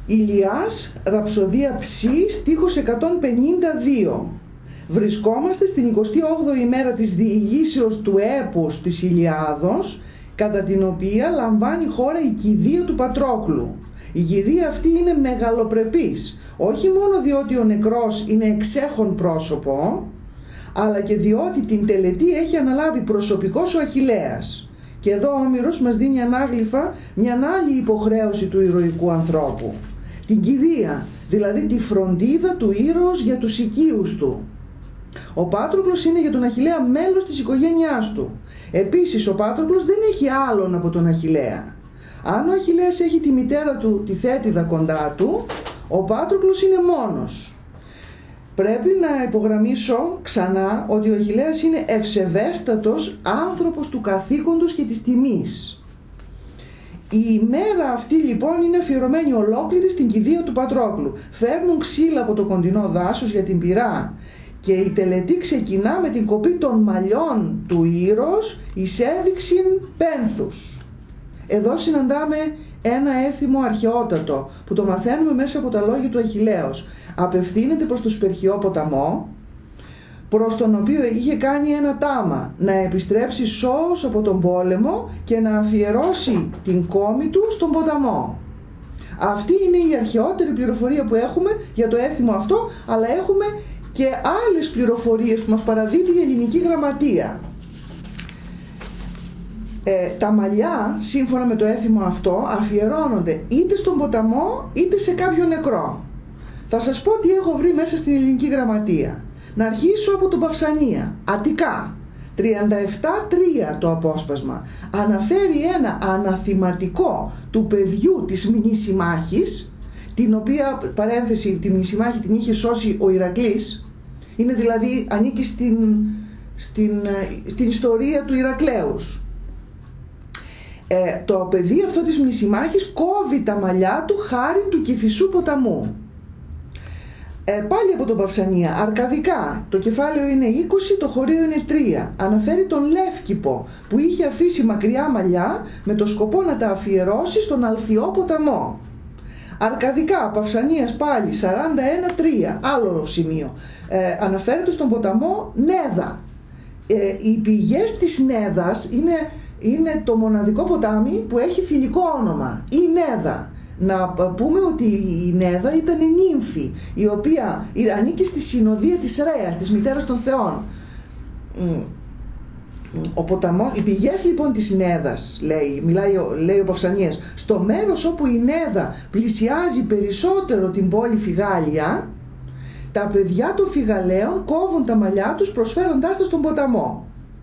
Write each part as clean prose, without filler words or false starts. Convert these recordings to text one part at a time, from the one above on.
Ηλιάς, ραψοδία Ψή, στίχος 152. Βρισκόμαστε στην 28η ημέρα της διηγήσεως του έπους της Ηλιάδος, κατά την οποία λαμβάνει χώρα η κηδεία του Πατρόκλου. Η κηδεία αυτή είναι μεγαλοπρεπής, όχι μόνο διότι ο νεκρός είναι εξέχον πρόσωπο, αλλά και διότι την τελετή έχει αναλάβει προσωπικός ο Αχιλλέας. Και εδώ ο Όμηρος μας δίνει ανάγλυφα μια άλλη υποχρέωση του ηρωικού ανθρώπου. Την κηδεία, δηλαδή τη φροντίδα του ήρωος για τους οικείους του. Ο Πάτροκλος είναι για τον Αχιλλέα μέλος της οικογένειάς του. Επίσης ο Πάτροκλος δεν έχει άλλον από τον Αχιλλέα. Αν ο Αχιλλέας έχει τη μητέρα του, τη Θέτιδα, κοντά του, ο Πάτροκλος είναι μόνος. Πρέπει να υπογραμμίσω ξανά ότι ο Αχιλλέας είναι ευσεβέστατος άνθρωπος του καθήκοντος και της τιμής. Η ημέρα αυτή λοιπόν είναι αφιερωμένη ολόκληρη στην κηδεία του Πατρόκλου. Φέρνουν ξύλα από το κοντινό δάσος για την πυρά και η τελετή ξεκινά με την κοπή των μαλλιών του ήρωος εις έδειξην πένθους. Εδώ συναντάμε ένα έθιμο αρχαιότατο που το μαθαίνουμε μέσα από τα λόγια του Αχιλλέως. Απευθύνεται προς το Σπερχιό ποταμό, προς τον οποίο είχε κάνει ένα τάμα να επιστρέψει σώος από τον πόλεμο και να αφιερώσει την κόμη του στον ποταμό. Αυτή είναι η αρχαιότερη πληροφορία που έχουμε για το έθιμο αυτό, αλλά έχουμε και άλλες πληροφορίες που μας παραδίδει η ελληνική γραμματεία. Τα μαλλιά, σύμφωνα με το έθιμο αυτό, αφιερώνονται είτε στον ποταμό είτε σε κάποιο νεκρό. Θα σας πω τι έχω βρει μέσα στην ελληνική γραμματεία. Να αρχίσω από τον Παυσανία, Αττικά, 37-3 το απόσπασμα. Αναφέρει ένα αναθηματικό του παιδιού της Μνησιμάχης, την οποία, παρένθεση, τη Μνησιμάχη την είχε σώσει ο Ηρακλής. Είναι δηλαδή, ανήκει στην ιστορία του Ηρακλέους. Το παιδί αυτό της Μνησιμάχης κόβει τα μαλλιά του χάριν του Κηφισού ποταμού. Πάλι από τον Παυσανία, Αρκαδικά, το κεφάλαιο είναι 20, το χωρίο είναι 3. Αναφέρει τον Λεύκηπο που είχε αφήσει μακριά μαλλιά με το σκοπό να τα αφιερώσει στον Αλφιό ποταμό. Αρκαδικά, Παυσανίας πάλι, 41-3, άλλο σημείο. Αναφέρεται στον ποταμό Νέδα. Οι πηγές της Νέδας είναι το μοναδικό ποτάμι που έχει θηλυκό όνομα, η Νέδα. Να πούμε ότι η Νέδα ήταν η νύμφη, η οποία ανήκει στη συνοδεία της Ρέας, της μητέρας των θεών. Ο ποταμός, οι πηγές λοιπόν της Νέδας, λέει ο Παυσανίας, στο μέρος όπου η Νέδα πλησιάζει περισσότερο την πόλη Φιγάλια, τα παιδιά των Φιγαλαίων κόβουν τα μαλλιά τους προσφέροντάς τα στον ποταμό.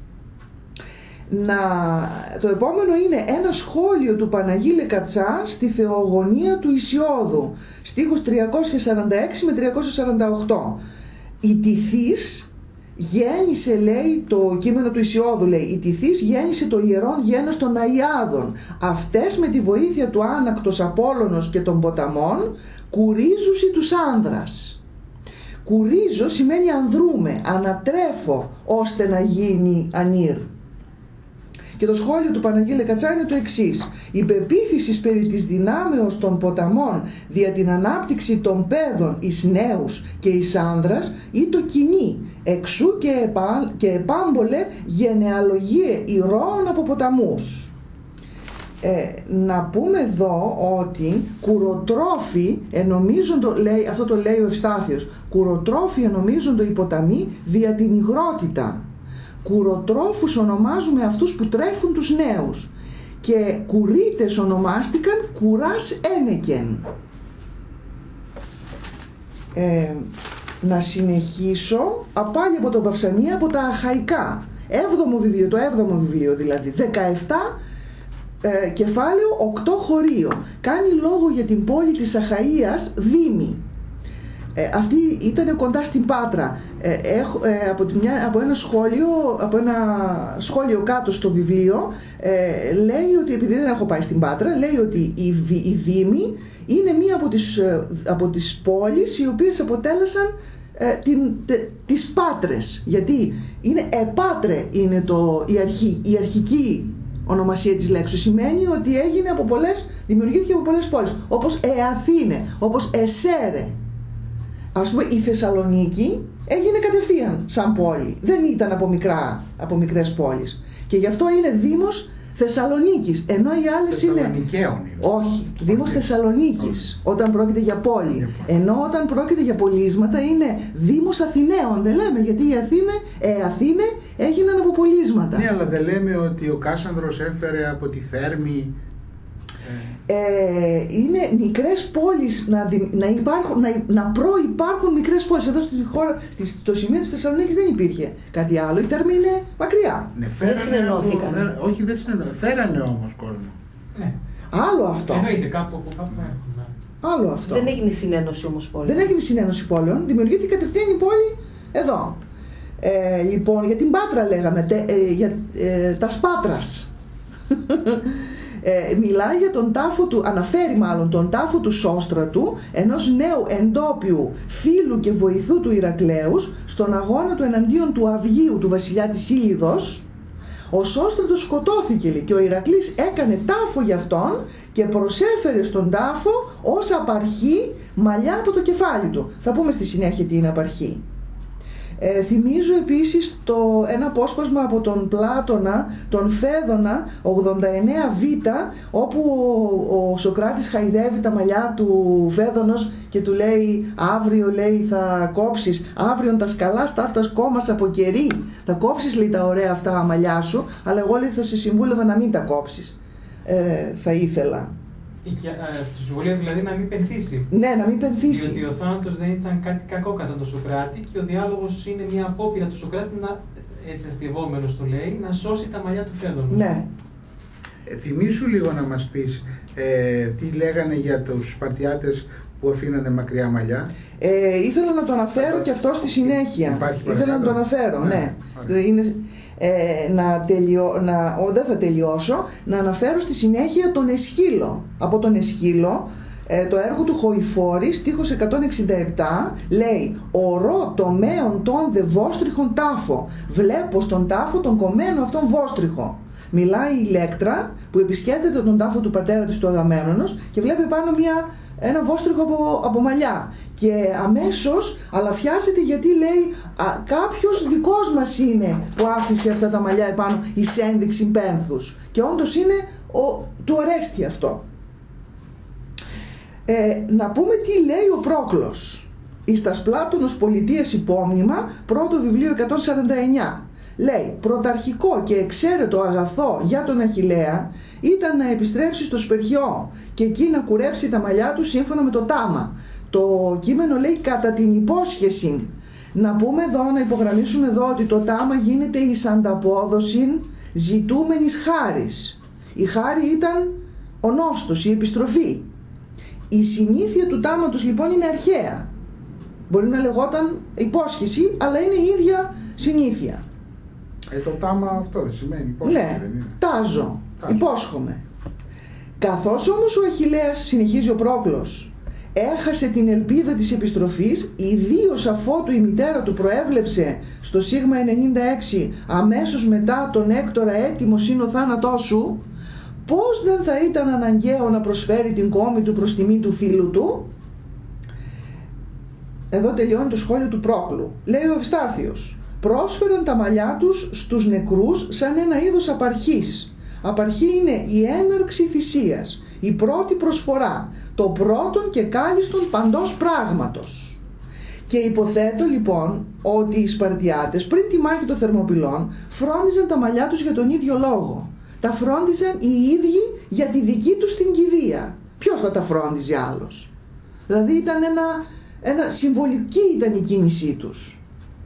Το επόμενο είναι ένα σχόλιο του Παναγί Λεκατσά στη Θεογονία του Ησιόδου, στίχος 346 με 348. Η Τιθής γέννησε, λέει το κείμενο του Ησιόδου, λέει, η Τιθής γέννησε το ιερόν γένος των Αϊάδων. Αυτές με τη βοήθεια του άνακτος Απόλλωνος και των ποταμών κουρίζουσι τους άνδρας. Κουρίζω σημαίνει ανδρούμε, ανατρέφω ώστε να γίνει ανήρ. Και το σχόλιο του Παναγί Λεκατσά είναι το εξής: η πεποίθηση περί της δυνάμεως των ποταμών δια την ανάπτυξη των παιδών εις νέους και εις άνδρας ή το κοινή, εξού και επάμπολε γενεαλογίε ηρώων από ποταμούς. Να πούμε εδώ ότι κουροτρόφοι ενομίζοντο, λέει, αυτό το λέει ο Ευστάθιος, κουροτρόφοι ενομίζοντο οι ποταμοί δια την υγρότητα. Κουροτρόφους ονομάζουμε αυτούς που τρέφουν τους νέους και κουρίτες ονομάστηκαν κουράς ένεκεν. Να συνεχίσω πάλι από τον Παυσανία, από τα Αχαϊκά, 7ο βιβλίο, το 7ο βιβλίο δηλαδή, 17 κεφάλαιο 8 χωρίο. Κάνει λόγο για την πόλη της Αχαΐας Δήμη. Αυτή ήταν κοντά στην Πάτρα. Από ένα σχόλιο κάτω στο βιβλίο λέει ότι, επειδή δεν έχω πάει στην Πάτρα, λέει ότι η Δήμη είναι μία από τις πόλεις οι οποίες αποτέλεσαν τις Πάτρες, γιατί είναι επάτρε, είναι η αρχική ονομασία της λέξης. Σημαίνει ότι δημιουργήθηκε από πολλές πόλεις. Όπως Αθήνε, όπως Εσέρε. Ας πούμε η Θεσσαλονίκη έγινε κατευθείαν σαν πόλη. Δεν ήταν από μικρές πόλεις. Και γι' αυτό είναι Δήμος Θεσσαλονίκης, ενώ οι άλλες είναι. Όχι, Δήμος Θεσσαλονίκης όταν πρόκειται για πόλη. Ενώ όταν πρόκειται για πολίσματα είναι Δήμος Αθηναίων. Δεν λέμε, γιατί οι Αθήνε έγιναν από πολίσματα. Ναι, αλλά δεν λέμε ότι ο Κάσανδρος έφερε από τη Θέρμη. Είναι μικρές πόλεις να προϋπάρχουν μικρές πόλεις. Εδώ στη χώρα, στο σημείο της Θεσσαλονίκης δεν υπήρχε κάτι άλλο. Η Θέρμη είναι μακριά. Ναι, δεν συνενώθηκαν. Όχι, δεν συνενώθηκαν. Φέρανε όμως κόσμο. Ναι. Άλλο αυτό. Εννοείται, κάπου θα έρχονται. Άλλο αυτό. Δεν έγινε συνένωση όμως πόλεων. Δεν έγινε συνένωση πόλεων. Δημιουργήθηκε κατευθείαν η πόλη εδώ. Λοιπόν, για την Πάτρα λέγαμε, για τα Σπάτρας. Μιλάει για τον τάφο του, αναφέρει μάλλον τον τάφο του Σώστρατου, ενός νέου εντόπιου φίλου και βοηθού του Ηρακλέους, στον αγώνα του εναντίον του Αυγίου, του βασιλιά της Ήλιδος. Ο Σώστρατος σκοτώθηκε και ο Ηρακλής έκανε τάφο για αυτόν και προσέφερε στον τάφο ως απαρχή μαλλιά από το κεφάλι του. Θα πούμε στη συνέχεια τι είναι απαρχή. Θυμίζω επίσης ένα απόσπασμα από τον Πλάτωνα, τον Φέδωνα 89β, όπου ο Σωκράτης χαϊδεύει τα μαλλιά του Φέδωνος και του λέει αύριο, λέει, θα κόψεις, αύριον τα σκαλά στάφτας κόμmas από κερί, θα κόψεις, λέει, τα ωραία αυτά μαλλιά σου, αλλά εγώ, λέει, θα σε συμβούλευα να μην τα κόψεις. Θα ήθελα. Του συμβολία δηλαδή να μην πενθήσει. Ναι, να μην πενθήσει. Διότι ο θάνατος δεν ήταν κάτι κακό κατά τον Σωκράτη και ο διάλογος είναι μια απόπειρα του Σωκράτη, έτσι αστειευόμενος το λέει, να σώσει τα μαλλιά του Φέδωνου. Ναι. Θυμήσου λίγο να μας πεις τι λέγανε για τους Σπαρτιάτες που αφήνανε μακριά μαλλιά. Ήθελα να το αναφέρω και αυτό στη συνέχεια. Ήθελα να το αναφέρω, ναι. Είναι, δεν θα τελειώσω. Να αναφέρω στη συνέχεια τον Εσχύλο. Από τον Εσχύλο, το έργο του Χοηφόρη, στίχος 167, λέει «Ορώ το μέον τον δε βόστριχον τάφο, βλέπω στον τάφο τον κομμένο αυτόν βόστριχο». Μιλάει η Ηλέκτρα που επισκέπτεται τον τάφο του πατέρα της του Αγαμέμνονος και βλέπει πάνω ένα βόστρικο από μαλλιά και αμέσως αλαφιάζεται, γιατί λέει κάποιος δικός μας είναι που άφησε αυτά τα μαλλιά επάνω εις ένδειξη πένθους, και όντως είναι του Ορέστη αυτό. Να πούμε τι λέει ο Πρόκλος εις τας Πλάτωνος Πολιτείας Υπόμνημα, πρώτο βιβλίο 149. Λέει, πρωταρχικό και εξαίρετο αγαθό για τον Αχιλλέα ήταν να επιστρέψει στο Σπερχιό και εκεί να κουρεύσει τα μαλλιά του σύμφωνα με το τάμα. Το κείμενο λέει κατά την υπόσχεση. Να πούμε εδώ, να υπογραμμίσουμε εδώ ότι το τάμα γίνεται εις ανταπόδοση ζητούμενης χάρης. Η χάρη ήταν ο νόστος, η επιστροφή. Η συνήθεια του τάματος λοιπόν είναι αρχαία. Μπορεί να λεγόταν υπόσχεση, αλλά είναι η ίδια συνήθεια. Το τάμα αυτό δεν σημαίνει υπόσχεση? Ναι, δεν είναι? Τάζω, υπόσχομαι. Καθώς όμως ο Αχιλλέας, συνεχίζει ο Πρόκλος, έχασε την ελπίδα της επιστροφής, ιδίως αφότου η μητέρα του προέβλεψε στο Σίγμα 96 αμέσως μετά τον Έκτορα έτοιμος είναι ο θάνατός σου, πώς δεν θα ήταν αναγκαίο να προσφέρει την κόμη του προς τιμή του φίλου του? Εδώ τελειώνει το σχόλιο του Πρόκλου. Λέει ο Ευστάθιος, πρόσφεραν τα μαλλιά τους στους νεκρούς σαν ένα είδος απαρχής. Απαρχή είναι η έναρξη θυσίας, η πρώτη προσφορά, το πρώτον και κάλλιστον παντός πράγματος. Και υποθέτω λοιπόν ότι οι Σπαρτιάτες πριν τη μάχη των Θερμοπυλών φρόντιζαν τα μαλλιά τους για τον ίδιο λόγο. Τα φρόντιζαν οι ίδιοι για τη δική τους την κηδεία. Ποιος θα τα φρόντιζε άλλος? Δηλαδή ήταν ένα συμβολική ήταν η κίνησή τους.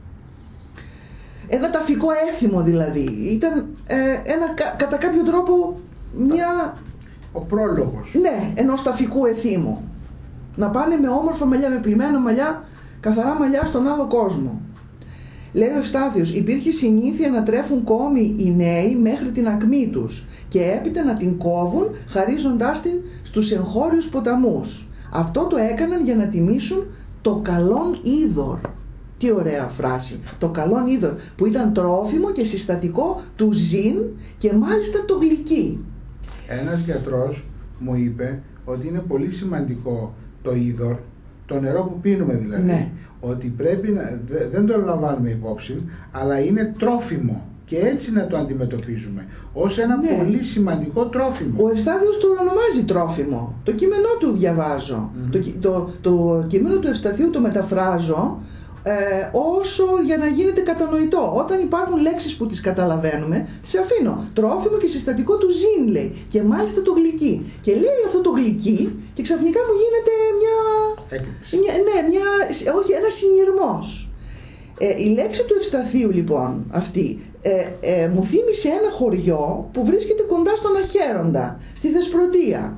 Ένα ταφικό έθιμο δηλαδή. Ήταν κατά κάποιο τρόπο ο πρόλογος. Ναι, ενός ταφικού εθίμου. Να πάνε με όμορφα μαλλιά, με πλημμένα μαλλιά, καθαρά μαλλιά στον άλλο κόσμο. Λέει ο Ευστάθιος, υπήρχε συνήθεια να τρέφουν κόμη οι νέοι μέχρι την ακμή τους και έπειτα να την κόβουν χαρίζοντάς την στους εγχώριους ποταμούς. Αυτό το έκαναν για να τιμήσουν το καλόν είδωρ. Τι ωραία φράση. Το καλόν είδωρ, που ήταν τρόφιμο και συστατικό του ζήν και μάλιστα το γλυκί. Ένας γιατρός μου είπε ότι είναι πολύ σημαντικό το είδωρ, το νερό που πίνουμε δηλαδή, ναι. ότι πρέπει να, δεν το λαμβάνουμε υπόψη, αλλά είναι τρόφιμο και έτσι να το αντιμετωπίζουμε ως ένα ναι. πολύ σημαντικό τρόφιμο. Ο Ευστάθιος το ονομάζει τρόφιμο. Το κείμενό του διαβάζω. Το κείμενο του Ευσταθίου το μεταφράζω όσο για να γίνεται κατανοητό. Όταν υπάρχουν λέξεις που τις καταλαβαίνουμε, τις αφήνω. Τρόφιμο και συστατικό του ζήν, λέει. Και μάλιστα το γλυκί. Και λέει αυτό το γλυκί και ξαφνικά μου γίνεται ένας συνειρμός. Η λέξη του Ευσταθίου λοιπόν αυτή μου θύμισε ένα χωριό που βρίσκεται κοντά στον Αχέροντα, στη Θεσπρωτεία.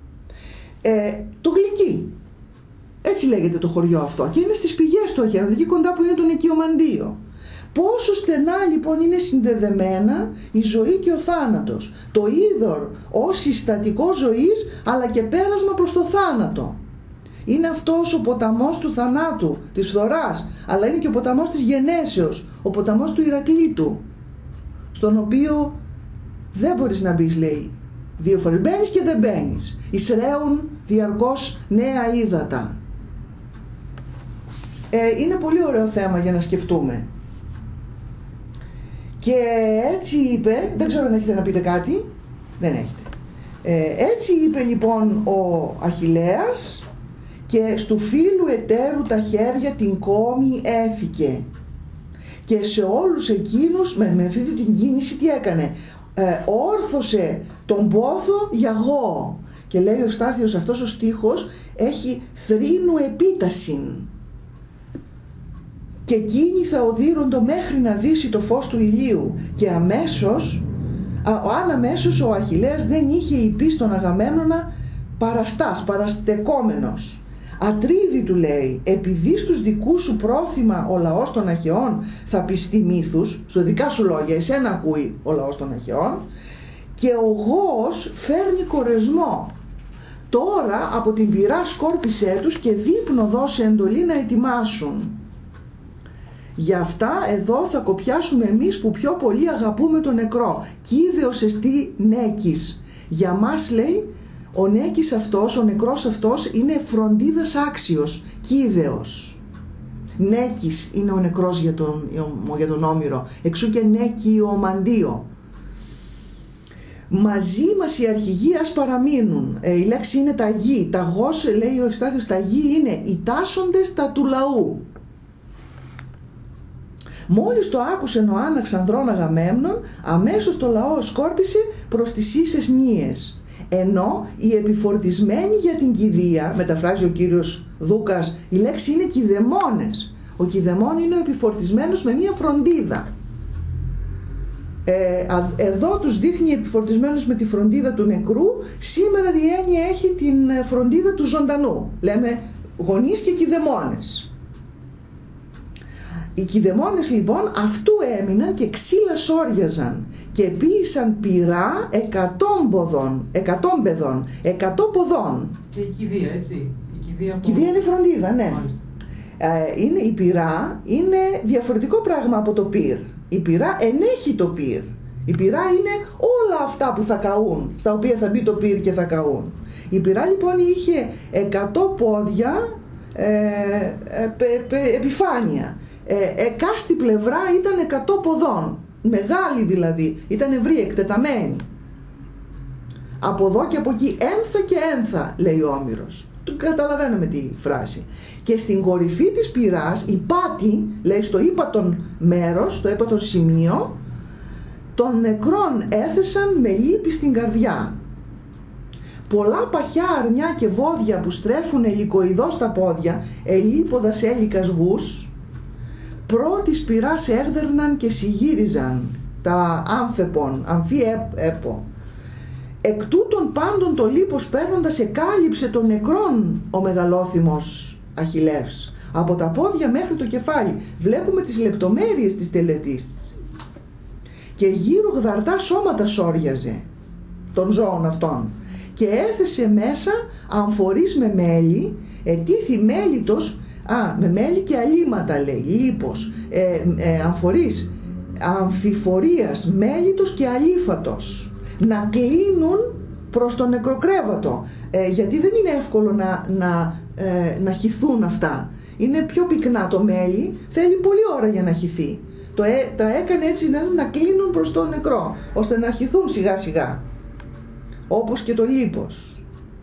Το Γλυκί. Έτσι λέγεται το χωριό αυτό και είναι στις πηγές του Αχέροντα, εκεί κοντά που είναι το Νικιομαντίο. Πόσο στενά λοιπόν είναι συνδεδεμένα η ζωή και ο θάνατος. Το είδωρ ως συστατικό ζωής αλλά και πέρασμα προς το θάνατο. Είναι αυτός ο ποταμός του θανάτου, της φθοράς, αλλά είναι και ο ποταμός της γενέσεως, ο ποταμός του Ηρακλήτου, στον οποίο δεν μπορείς να μπεις, λέει, δύο φορές. Μπαίνεις και δεν μπαίνεις. Εισραίουν διαρκώς νέα ύδατα. Είναι πολύ ωραίο θέμα για να σκεφτούμε. Και έτσι είπε, δεν ξέρω αν έχετε να πείτε κάτι, δεν έχετε. Έτσι είπε λοιπόν ο Αχιλλέας, και στου φίλου εταίρου τα χέρια την κόμη έθηκε. Και σε όλους εκείνους, με αυτή την κίνηση τι έκανε? Όρθωσε τον πόθο για γό. Και λέει ο Ευστάθιος, αυτός ο στίχος έχει θρήνου επίτασιν. Και εκείνοι θα οδύροντο μέχρι να δύσει το φως του ηλίου. Και αμέσως, αν αμέσως ο Αχιλλέας δεν είχε υπεί στον Αγαμέμνονα παραστεκόμενος. Ατρίδη, του λέει, επειδή στους δικούς σου πρόθυμα ο λαός των Αχαιών θα πιστεί μύθους, στο δικά σου λόγια, εσένα ακούει ο λαός των Αχαιών, και ο γόος φέρνει κορεσμό. Τώρα από την πυρά σκόρπισέ τους και δείπνο δώσε εντολή να ετοιμάσουν. Γι' αυτά εδώ θα κοπιάσουμε εμείς που πιο πολύ αγαπούμε τον νεκρό. Κίδεος εστί νέκης. Για μας, λέει, ο νέκης αυτός, ο νεκρός αυτός είναι φροντίδας άξιος, κίδεος. Νέκης είναι ο νεκρός για τον Όμηρο, εξού και νέκιο μαντίο. Μαζί μας οι αρχηγοί ας παραμείνουν. Η λέξη είναι τα γη. Τα γος, λέει ο Ευστάθιος, τα γη είναι οι τάσσοντες τα του λαού. Μόλις το άκουσεν ο άναξ ανδρών Αγαμέμνων, αμέσως το λαό σκόρπισε προς τις ίσες νύες. Ενώ οι επιφορτισμένοι για την κηδεία, μεταφράζει ο κύριος Δούκας, η λέξη είναι κηδεμόνες. Ο κηδεμόν είναι ο επιφορτισμένος με μία φροντίδα. Εδώ τους δείχνει επιφορτισμένους με τη φροντίδα του νεκρού. Σήμερα η έννοια έχει την φροντίδα του ζωντανού. Λέμε γονείς και κηδεμόνες. Οι κηδεμόνες λοιπόν αυτού έμειναν και ξύλα σόριαζαν και ποίησαν πυρά 100 πεδών, 100 ποδών. Και η κηδεία, έτσι. Η κηδεία είναι φροντίδα, ναι. Είναι, η πυρά είναι διαφορετικό πράγμα από το πυρ. Η πυρά ενέχει το πυρ. Η πυρά είναι όλα αυτά που θα καούν, στα οποία θα μπει το πυρ και θα καούν. Η πυρά λοιπόν είχε 100 πόδια επιφάνεια. Εκάστη πλευρά ήταν 100 ποδών, μεγάλη δηλαδή, ήταν ευρύ, εκτεταμένη. Από εδώ και από εκεί, ένθα και ένθα, λέει ο Όμηρος. Καταλαβαίνουμε τη φράση. Και στην κορυφή της πυράς, η πάτη, λέει, στο ύπατον μέρος, στο ύπατον σημείο, των νεκρών έθεσαν με λύπη στην καρδιά. Πολλά παχιά αρνιά και βόδια που στρέφουν ελικοειδώς τα πόδια, ελίποδας έλικας βούς, πρώτης πυράς έγδερναν και συγύριζαν τα άμφεπον, αμφί έπο. Εκ τούτων πάντων το λίπος παίρνοντας εκάλυψε των νεκρών ο μεγαλόθυμος Αχιλλεύς. Από τα πόδια μέχρι το κεφάλι. Βλέπουμε τις λεπτομέρειες της τελετής της. Και γύρω γδαρτά σώματα σόριαζε των ζώων αυτών. Και έθεσε μέσα αμφορείς με μέλι, ετήθη μέλιτος με μέλι και αλήματα λέει, λίπος, αμφορείς, αμφιφορίας, μέλιτος και αλήφατος, να κλείνουν προς τον νεκροκρέβατο, γιατί δεν είναι εύκολο να χυθούν αυτά. Είναι πιο πυκνά το μέλι, θέλει πολλή ώρα για να χυθεί. Τα έκανε έτσι να κλείνουν προς τον νεκρό, ώστε να χυθούν σιγά σιγά, όπως και το λίπος.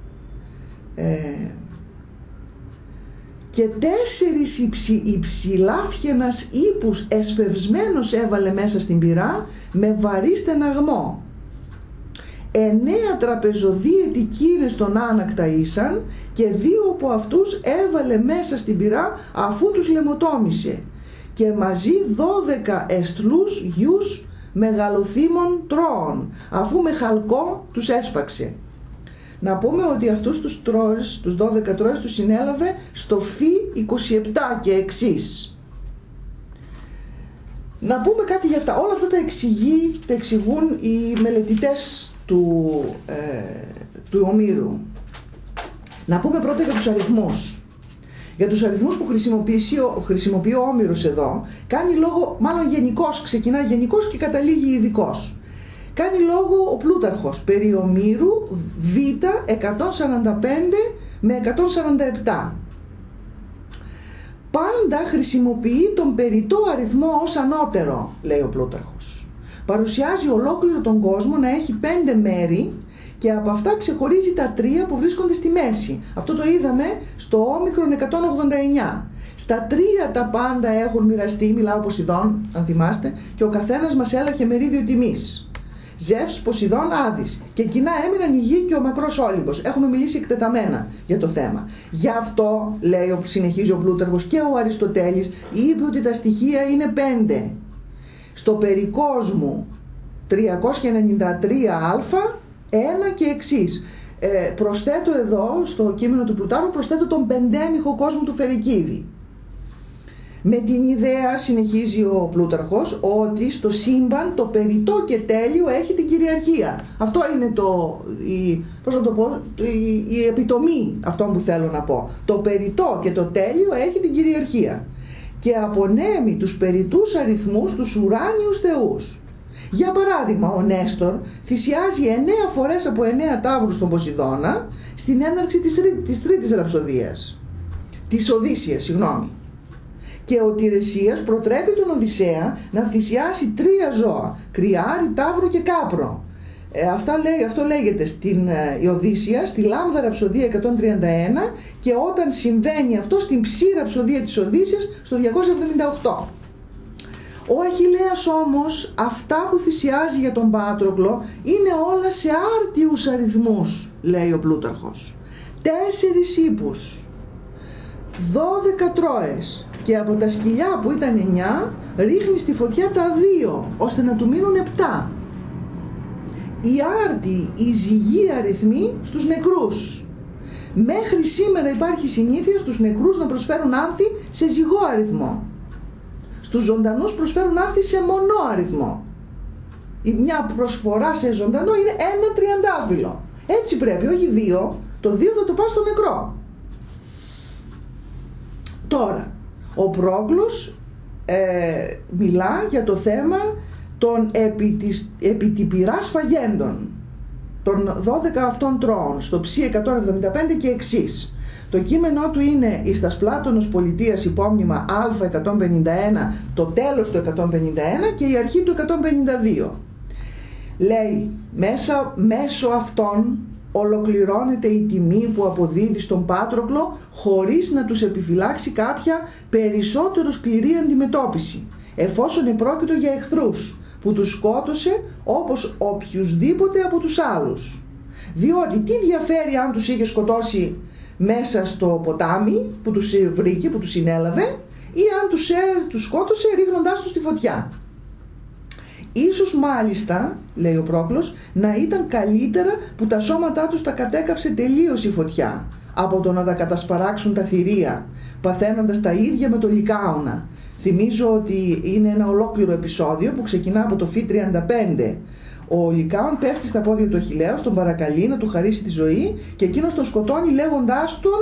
Και 4 υψηλάφιενας ύπους εσπευσμένος έβαλε μέσα στην πυρά με βαρύ στεναγμό. 9 τραπεζοδίαιτοι κύρες τον άνακτα ήσαν και 2 από αυτούς έβαλε μέσα στην πυρά αφού τους λαιμοτόμησε, και μαζί 12 εστλούς γιους μεγαλοθύμων τρώων, αφού με χαλκό τους έσφαξε. Να πούμε ότι αυτούς τους τρώες, τους 12 τρώες, τους συνέλαβε στο Φι 27 και εξής. Να πούμε κάτι για αυτά. Όλα αυτά τα εξηγούν οι μελετητές του Ομήρου. Να πούμε πρώτα για τους αριθμούς. Για τους αριθμούς που χρησιμοποιεί ο Όμηρος εδώ, κάνει λόγο, μάλλον γενικός, ξεκινά γενικός και καταλήγει ειδικός. Κάνει λόγο ο Πλούταρχος περί Ομήρου Β 145 με 147. Πάντα χρησιμοποιεί τον περιττό αριθμό ως ανώτερο, λέει ο Πλούταρχος. Παρουσιάζει ολόκληρο τον κόσμο να έχει 5 μέρη και από αυτά ξεχωρίζει τα 3 που βρίσκονται στη μέση. Αυτό το είδαμε στο όμικρον 189. Στα 3 τα πάντα έχουν μοιραστεί, μιλάω Ποσειδών, αν θυμάστε, και ο καθένας μας έλαχε μερίδιο τιμής. Ζεύς, Ποσειδών, Άδης. Και κοινά έμειναν η γη και ο μακρός Όλυμπος. Έχουμε μιλήσει εκτεταμένα για το θέμα. Γι' αυτό, λέει, συνεχίζει ο Πλούταρχος, και ο Αριστοτέλης είπε ότι τα στοιχεία είναι 5. Στο περικόσμου 393α, 1 και εξής. Προσθέτω εδώ, στο κείμενο του Πλουτάρχου, προσθέτω τον πεντέμιχο κόσμο του Φερικίδη. Με την ιδέα, συνεχίζει ο Πλούταρχος, ότι στο σύμπαν το περιττό και τέλειο έχει την κυριαρχία. Αυτό είναι η επιτομή αυτών που θέλω να πω. Το περιττό και το τέλειο έχει την κυριαρχία και απονέμει τους περιττούς αριθμούς τους ουράνιους θεούς. Για παράδειγμα, ο Νέστορ θυσιάζει 9 φορές από 9 ταύρους στον Ποσειδώνα στην έναρξη της τρίτης ραψοδίας, της Οδύσσιας, συγγνώμη. Και ο Τηρεσίας προτρέπει τον Οδυσσέα να θυσιάσει 3 ζώα, κρυάρι, ταύρο και κάπρο. Αυτό λέγεται στην Οδύσσια, στη Λάμδα ραψοδία 131, και όταν συμβαίνει αυτό στην Ψή ραψοδία της Οδύσσιας στο 278. Ο Αχιλλέας όμως αυτά που θυσιάζει για τον Πάτροκλο είναι όλα σε άρτιους αριθμούς, λέει ο Πλούταρχος. 4 ύπους, 12 τρώες, και από τα σκυλιά που ήταν 9 ρίχνει στη φωτιά τα 2 ώστε να του μείνουν 7. Οι άρτιοι, οι ζυγοί αριθμοί στους νεκρούς. Μέχρι σήμερα υπάρχει συνήθεια στους νεκρούς να προσφέρουν άνθη σε ζυγό αριθμό. Στους ζωντανούς προσφέρουν άνθη σε μονό αριθμό. Μια προσφορά σε ζωντανό είναι 1 τριαντάφυλλο. Έτσι πρέπει, όχι 2. Το 2 θα το πας στο νεκρό. Τώρα, ο Πρόκλος μιλά για το θέμα των επί τη πυράς φαγέντων, των 12 αυτών τρώων, στο Ψή 175 και εξής. Το κείμενό του είναι εις τας Πλάτωνος πολιτείας υπόμνημα Α151, το τέλος του 151 και η αρχή του 152. Λέει, μέσω αυτών ολοκληρώνεται η τιμή που αποδίδει στον Πάτροκλο χωρίς να τους επιφυλάξει κάποια περισσότερο σκληρή αντιμετώπιση, εφόσον επρόκειτο για εχθρούς που τους σκότωσε όπως οποιουσδήποτε από τους άλλους. Διότι τι διαφέρει αν τους είχε σκοτώσει μέσα στο ποτάμι που τους βρήκε, που τους συνέλαβε, ή αν τους σκότωσε ρίχνοντάς τους στη φωτιά. Ίσως μάλιστα, λέει ο Πρόκλος, να ήταν καλύτερα που τα σώματά τους τα κατέκαψε τελείως η φωτιά, από το να τα κατασπαράξουν τα θηρία, παθαίνοντας τα ίδια με το Λικάωνα. Θυμίζω ότι είναι ένα ολόκληρο επεισόδιο που ξεκινά από το Φι 35. Ο Λικάων πέφτει στα πόδια του Αχιλλέως, τον παρακαλεί να του χαρίσει τη ζωή και εκείνος τον σκοτώνει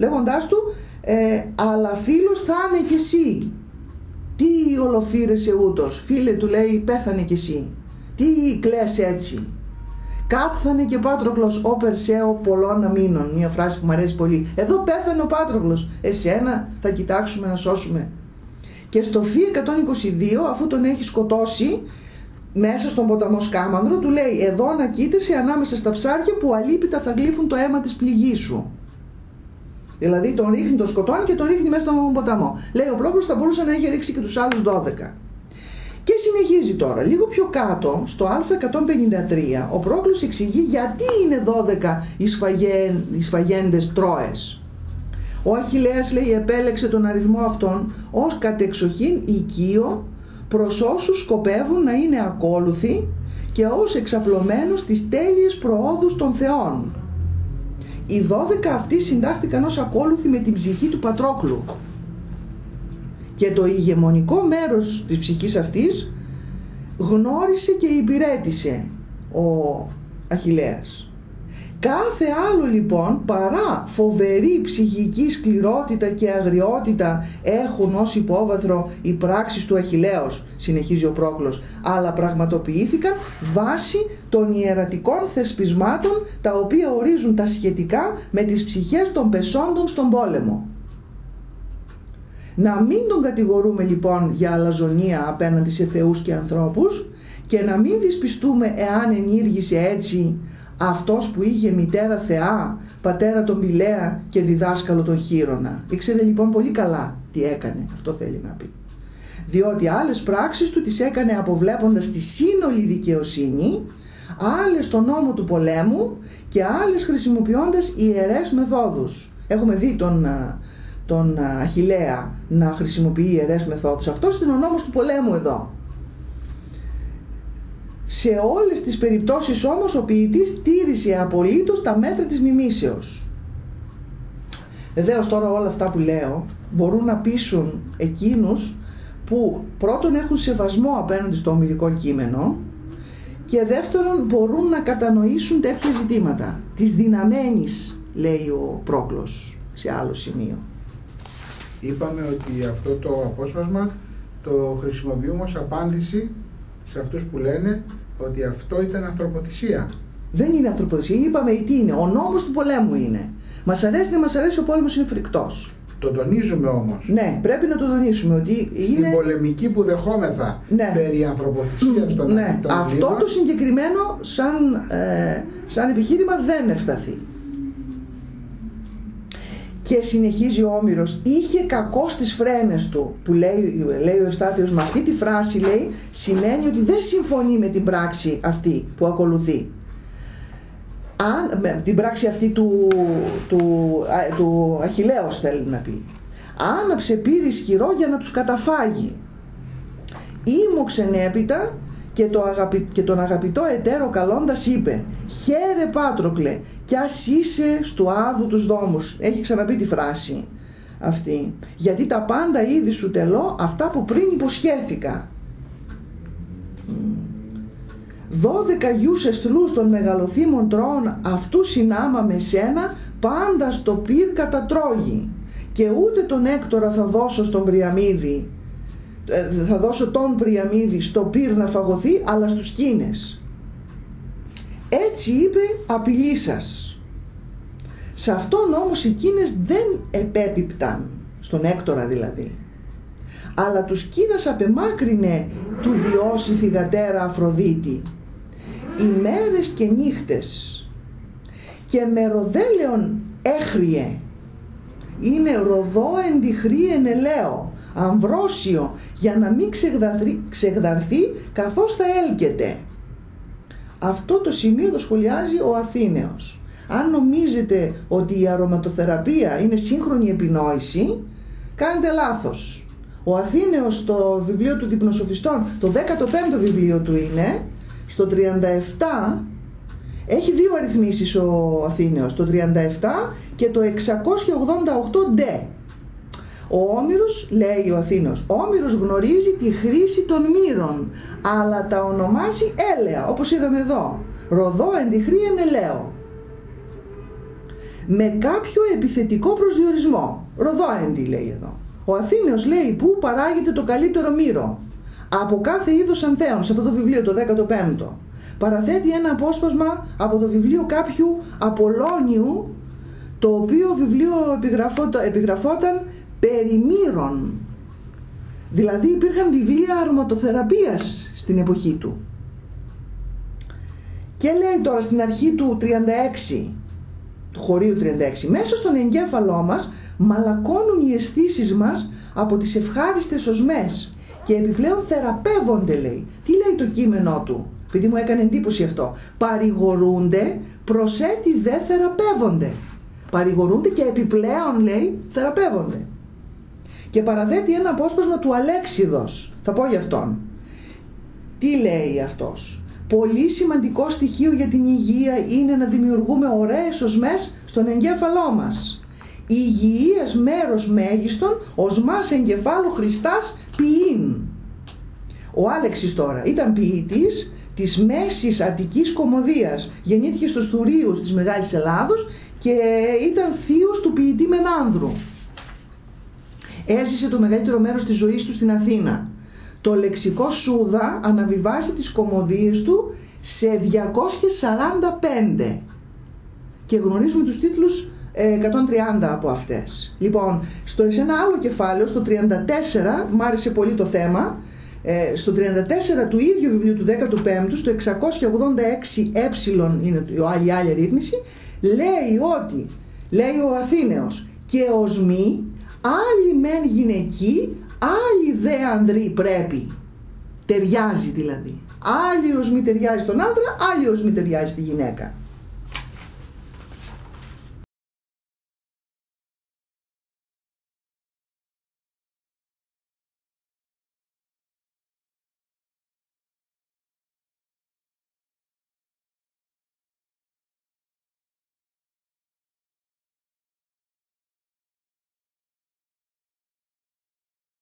λέγοντάς του αλλά φίλος θα είναι κι εσύ. Τι ολοφύρεσαι ούτως, φίλε του λέει, πέθανε κι εσύ. Τι κλαις έτσι. Κάθανε και ο Πάτροκλος ο Περσαίο πολλών αμήνων. Μια φράση που μου αρέσει πολύ. Εδώ πέθανε ο Πάτροκλος, εσένα θα κοιτάξουμε να σώσουμε. Και στο Φι 122, αφού τον έχει σκοτώσει μέσα στον ποταμό Σκάμανδρο, του λέει, εδώ να κοίτεσαι ανάμεσα στα ψάρια που αλίπητα θα γλύφουν το αίμα της πληγής σου. Δηλαδή τον ρίχνει, τον σκοτώνει και τον ρίχνει μέσα στον ποταμό. Λέει ο Πρόκλος θα μπορούσε να έχει ρίξει και τους άλλους 12. Και συνεχίζει τώρα, λίγο πιο κάτω, στο Α153, ο Πρόκλος εξηγεί γιατί είναι 12 οι σφαγέντες Τρόες. Ο Αχιλλέας, λέει, επέλεξε τον αριθμό αυτόν ως κατεξοχήν οικείο προς όσους σκοπεύουν να είναι ακόλουθοι και ως εξαπλωμένους στις τέλειες προόδους των θεών. Οι 12 αυτοί συντάχθηκαν ως ακόλουθοι με την ψυχή του Πατρόκλου. Και το ηγεμονικό μέρος της ψυχής αυτής γνώρισε και υπηρέτησε ο Αχιλλέας. Κάθε άλλο λοιπόν παρά φοβερή ψυχική σκληρότητα και αγριότητα έχουν ως υπόβαθρο οι πράξεις του Αχιλλέως, συνεχίζει ο Πρόκλος, αλλά πραγματοποιήθηκαν βάσει των ιερατικών θεσπισμάτων τα οποία ορίζουν τα σχετικά με τις ψυχές των πεσόντων στον πόλεμο. Να μην τον κατηγορούμε λοιπόν για αλαζονία απέναντι σε θεούς και ανθρώπους και να μην δυσπιστούμε εάν ενήργησε έτσι αυτός που είχε μητέρα Θεά, πατέρα τον Πηλαία και διδάσκαλο τον Χείρονα. Ήξερε λοιπόν πολύ καλά τι έκανε, αυτό θέλει να πει. Διότι άλλες πράξεις του τις έκανε αποβλέποντας τη σύνολη δικαιοσύνη, άλλες τον νόμο του πολέμου και άλλες χρησιμοποιώντας ιερές μεθόδους. Έχουμε δει τον Αχιλλέα να χρησιμοποιεί ιερές μεθόδους. Αυτός είναι ο νόμος του πολέμου εδώ. Σε όλες τις περιπτώσεις όμως ο ποιητής τήρησε απολύτως τα μέτρα της μιμήσεως. Βεβαίως τώρα όλα αυτά που λέω μπορούν να πείσουν εκείνους που πρώτον έχουν σεβασμό απέναντι στο ομηρικό κείμενο και δεύτερον μπορούν να κατανοήσουν τέτοια ζητήματα. Της δυναμένης, λέει ο Πρόκλος σε άλλο σημείο. Είπαμε ότι αυτό το απόσπασμα το χρησιμοποιούμε ως απάντηση σε αυτούς που λένε ότι αυτό ήταν ανθρωποθυσία. Δεν είναι ανθρωποθυσία, είπαμε τι είναι, ο νόμος του πολέμου είναι. Μας αρέσει, δεν μας αρέσει, ο πόλεμος είναι φρικτός. Το τονίζουμε όμως. Ναι, πρέπει να το τονίσουμε ότι είναι... Στην πολεμική που δεχόμεθα, ναι, περί ανθρωποθυσίας των ναι, αυτό το συγκεκριμένο σαν επιχείρημα δεν ευσταθεί. Και συνεχίζει ο Όμηρος, είχε κακό στις φρένες του, που λέει ο Ευστάθιος, με αυτή τη φράση λέει σημαίνει ότι δεν συμφωνεί με την πράξη αυτή που ακολουθεί. Με την πράξη αυτή του Αχιλλέως θέλει να πει. Άναψε πύρ ισχυρό για να τους καταφάγει. Ήμοξεν έπειτα και τον αγαπητό εταίρο καλώντας είπε, χαίρε Πάτροκλε, κι ας είσαι στου άδου τους δόμους. Έχει ξαναπεί τη φράση αυτή, γιατί τα πάντα ήδη σου τελώ αυτά που πριν υποσχέθηκα. 12 γιους εστλούς των μεγαλοθύμων Τρώων αυτού συνάμα με σένα πάντα στο πυρ κατατρώγει, και ούτε τον Έκτορα θα δώσω στον Πριαμίδη, θα δώσω τον Πριαμίδη στο πυρ να φαγωθεί, αλλά στους Κίνες. Έτσι είπε απειλή σας. Σε αυτόν όμως οι Κίνες δεν επέπιπταν, στον Έκτορα δηλαδή, αλλά τους Κίνας απεμάκρυνε του διώσει θυγατέρα Αφροδίτη ημέρες και νύχτες, και με ροδέλεον έχριε, είναι ροδό εντιχρή ενελαίο, αμβρόσιο, για να μην ξεγδαρθεί καθώς θα έλκεται. Αυτό το σημείο το σχολιάζει ο Αθήνεος. Αν νομίζετε ότι η αρωματοθεραπεία είναι σύγχρονη επινόηση, κάνετε λάθος. Ο Αθήνεος στο βιβλίο του Διπνοσοφιστών, το 15ο βιβλίο του είναι, στο 37, έχει δύο αριθμίσεις ο Αθήνεος, το 37 και το 688D. Ο Όμηρος, λέει ο Αθήνεος, ο Όμηρος γνωρίζει τη χρήση των μύρων, αλλά τα ονομάζει έλαια, όπως είδαμε εδώ, ροδό εντιχρή ενελαίο. με κάποιο επιθετικό προσδιορισμό. Ροδόεντη λέει εδώ. Ο Αθήνεος λέει που παράγεται το καλύτερο μύρο από κάθε είδος ανθέων, σε αυτό το βιβλίο το 15ο. Παραθέτει ένα απόσπασμα από το βιβλίο κάποιου Απολώνιου, το οποίο βιβλίο επιγραφόταν περί μύρων. Δηλαδή υπήρχαν βιβλία αρωματοθεραπείας στην εποχή του. Και λέει τώρα στην αρχή του 36, του χωρίου 36, μέσα στον εγκέφαλό μας μαλακώνουν οι αισθήσεις μας από τις ευχάριστες οσμές και επιπλέον θεραπεύονται, λέει. Τι λέει το κείμενό του, επειδή μου έκανε εντύπωση αυτό? Παρηγορούνται, προσέτη δε θεραπεύονται. Παρηγορούνται και επιπλέον, λέει, θεραπεύονται. Και παραθέτει ένα απόσπασμα του Αλέξιδος. Θα πω για αυτόν. Τι λέει αυτός? Πολύ σημαντικό στοιχείο για την υγεία είναι να δημιουργούμε ωραίες οσμές στον εγκέφαλό μας. Υγιείας μέρος μέγιστον, οσμάς εγκεφάλου Χριστάς ποιήν. Ο Άλεξης τώρα ήταν ποιητής της Μέσης Αττικής Κωμωδίας. Γεννήθηκε στους Θουρίους της Μεγάλης Ελλάδος και ήταν θείος του ποιητή Μενάνδρου. Έζησε το μεγαλύτερο μέρος της ζωής του στην Αθήνα. Το λεξικό Σούδα αναβιβάζει τις κωμωδίες του σε 245 και γνωρίζουμε τους τίτλους 130 από αυτές. Λοιπόν, σε ένα άλλο κεφάλαιο, στο 34, μ' άρεσε πολύ το θέμα, στο 34 του ίδιου βιβλίου του 15ου, στο 686 είναι η άλλη ρύθμιση, λέει ο Αθήνεος, και οσμοί, άλλοι μεν γυναικοί, άλλοι δε ανδροί πρέπει. Ταιριάζει δηλαδή. Άλλοι οσμοί ταιριάζει στον άντρα, άλλοι οσμοί ταιριάζει στη γυναίκα.